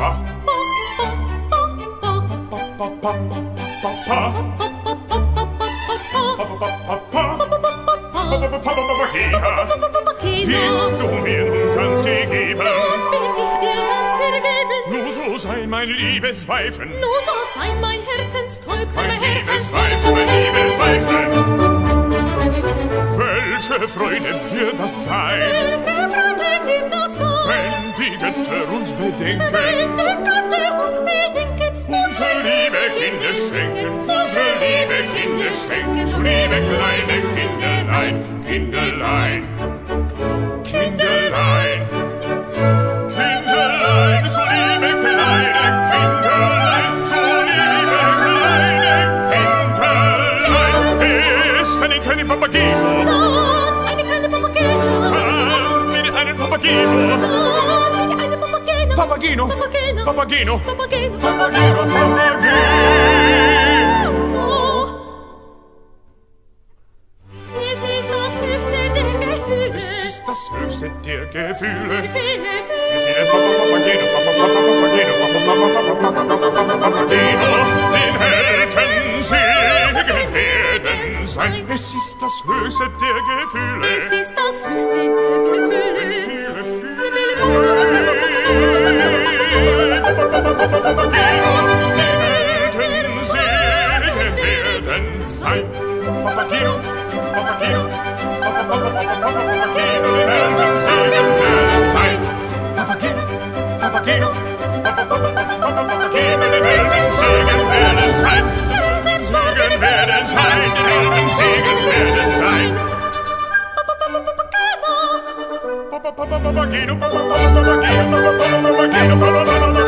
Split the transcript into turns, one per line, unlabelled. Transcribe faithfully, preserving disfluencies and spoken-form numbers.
Bist du mir nun ganz gegeben?
Bin ich dir ganz vergeben?
Nun so sei mein liebes Weibchen.
Nun so sei mein Herzenstäubchen,
Mein liebes Weibchen, mein liebes Weibchen. Welche Freude wird das sein?
Welche Freude wird das sein?
Wenn die Götter uns bedenken.
Wenn die Götter uns bedenken.
Unsere liebe Kinder schenken. Unsere liebe Kinder schenken. So liebe kleine Kinderlein, Kinderlein. Kinderlein. Kinderlein, so liebe kleine Kinderlein. So liebe kleine Kinderlein. Ist eine kleine Papageno.
Dann eine kleine Papageno.
Dann mit einem Papageno.
Dann mit einem Papageno.
Papageno.
Papageno.
Papageno.
Papageno.
Papageno. Papageno.
Es ist das höchste der Gefühle.
Es ist das höchste der Gefühle.
Gefühle.
Gefühle. Papageno. Papageno. Papageno. Den Helden Segen werden sein. Es ist das höchste der Gefühle.
Es ist das höchste der Gefühle.
Gefühle. Sein. Papageno, Papageno, Papageno, den Eltern Segen werden sein. Papageno, Papageno, Papageno, den Eltern Segen werden sein. Segen werden sein, den Eltern Segen werden sein. Papageno, Papageno, Papageno, Papageno, Papageno, Papageno,